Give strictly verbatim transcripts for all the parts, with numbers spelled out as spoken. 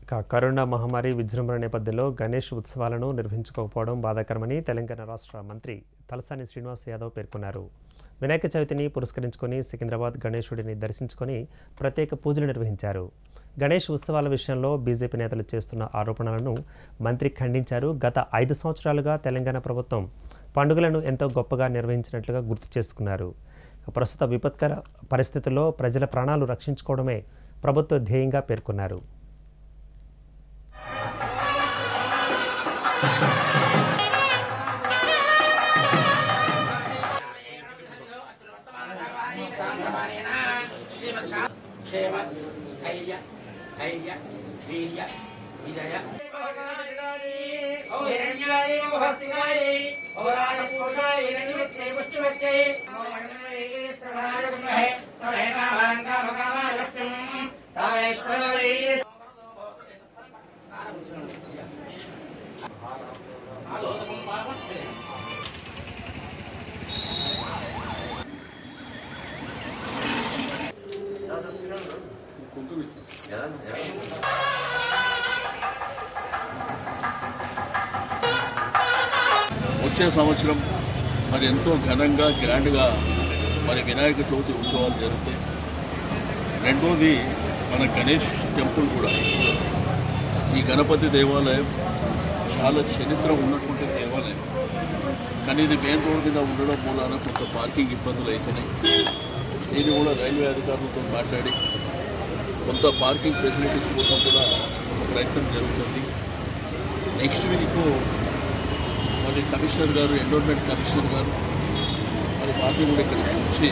Corona మహమ్మారి విజృంభణ నేపథ్యంలో గణేష్ ఉత్సవాలను నిర్వహించుకోకపోవడం బాధాకరమని తెలంగాణ రాష్ట్ర మంత్రి తలసాని శ్రీనివాస్ యాదవ్ పేర్కొన్నారు. వినాయక చవితిని పురస్కరించుకొని సికింద్రాబాద్ గణేశుడిని దర్శించుకొని ప్రత్యేక పూజలు నిర్వహించారు. గణేష్ ఉత్సవాల విషయంలో బీజేపీ నేతలు చేస్తున్న ఆరోపణలను మంత్రి ఖండించారు. గత ఐదు సంవత్సరాలుగా తెలంగాణ ప్రభుత్వం పండుగలను ఎంతో గొప్పగా నిర్వహించినట్లుగా గుర్తు చేసుకున్నారు. ప్రస్తుత విపత్కర పరిస్థితుల్లో ప్రజల ప్రాణాలు రక్షించుకోవడమే ప్రభుత్వ ధ్యేయంగా పేర్కొన్నారు. क्षेम स्थैर्य धैर्य वीर्य विजय వచ్చే సంవత్సరం మరి ఎంతో ఘనంగా గ్రాండ్గా మరి వినాయక చవితి ఉత్సవాలు జరుగుతాయి. రెండోది మన గణేష్ టెంపుల్ కూడా, ఈ గణపతి దేవాలయం చాలా చరిత్ర ఉన్నటువంటి దేవాలయం. కానీ ఇది మెయిన్ రోడ్ మీద ఉండడం మూలాన కొంత పార్కింగ్ ఇబ్బందులు అవుతున్నాయి. దీన్ని కూడా రైల్వే అధికారులతో మాట్లాడి కొంత పార్కింగ్ ఫెసిలిటీస్ కోసం కూడా ఒక ప్రయత్నం జరుగుతుంది. నెక్స్ట్ వీక్ మరి కమిషనర్ గారు, ఎండోర్మెంట్ కమిషనర్ గారు మరి పార్టీ కూడా ఇక్కడికి వచ్చి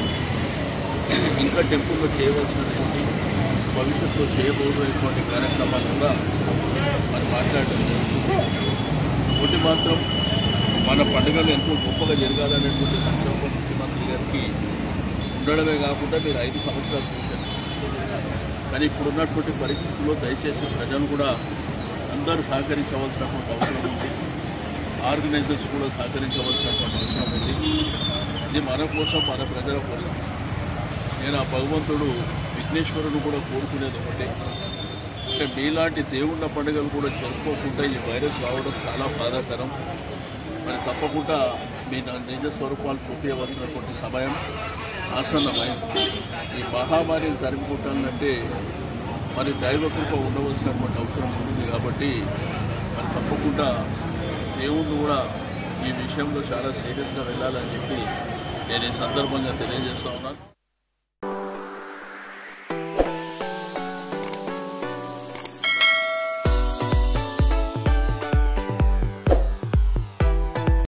ఇంకా టెంపుల్లో చేయవలసినటువంటి భవిష్యత్తులో చేయబోతున్నటువంటి కార్యక్రమాలు కూడా మరి మాట్లాడడం జరుగుతుంది. ఒకటి మాత్రం మన పండుగలు ఎంతో గొప్పగా జరగాలనేటువంటి సంకల్పం ముఖ్యమంత్రి గారికి ఉండడమే కాకుండా మీరు ఐదు సంవత్సరాలు చూశారు. కానీ ఇప్పుడున్నటువంటి పరిస్థితుల్లో దయచేసి ప్రజలు కూడా అందరూ సహకరించవలసినటువంటి అవసరం ఉంది. ఆర్గనైజర్స్ కూడా సహకరించవలసినటువంటి అవసరం ఉంది. ఇది మన కోసం, మన ప్రజల కోసం. నేను ఆ భగవంతుడు విఘ్నేశ్వరుడు కూడా కోరుకునేది ఒకటే, అంటే మీలాంటి దేవుళ్ళ పండుగలు కూడా జరుపుకోకుండా ఈ వైరస్ రావడం చాలా బాధాకరం. మరి తప్పకుండా మీ నిజ స్వరూపాలు చూపించవలసినటువంటి సమయం ఆసన్నమైంది. ఈ మహమ్మారిని తరిమికొట్టాలంటే మరి దైవకృప ఉండవలసినటువంటి అవసరం ఉంటుంది. కాబట్టి మరి తప్పకుండా దేవుళ్ళు కూడా ఈ విషయంలో చాలా సీరియస్గా వెళ్ళాలని చెప్పి నేను ఈ సందర్భంగా తెలియజేస్తా ఉన్నాను.